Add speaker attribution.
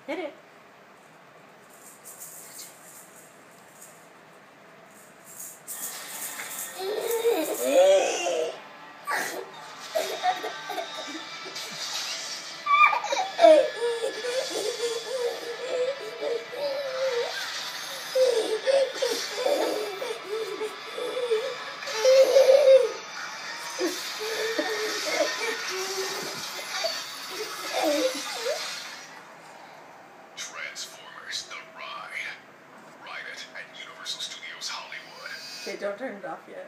Speaker 1: Hit it.
Speaker 2: Transformers: The Ride. Ride it at Universal Studios Hollywood.
Speaker 1: Okay, don't turn it off yet.